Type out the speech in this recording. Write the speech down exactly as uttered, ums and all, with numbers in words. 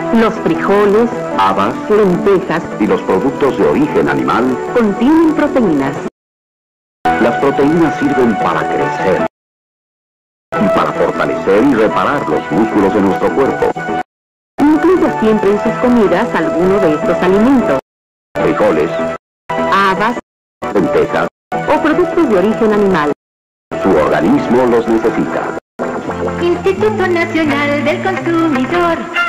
Los frijoles, habas, lentejas y los productos de origen animal contienen proteínas. Las proteínas sirven para crecer y para fortalecer y reparar los músculos de nuestro cuerpo. Incluya siempre en sus comidas alguno de estos alimentos. Frijoles, Habas lentejas, o productos de origen animal. su organismo los necesita. Instituto Nacional del Consumidor.